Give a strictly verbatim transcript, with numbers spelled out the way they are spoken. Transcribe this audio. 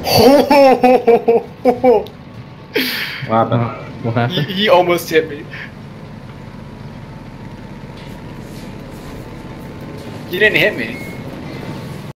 What happened? Uh, what happened? He, he almost hit me. He didn't hit me.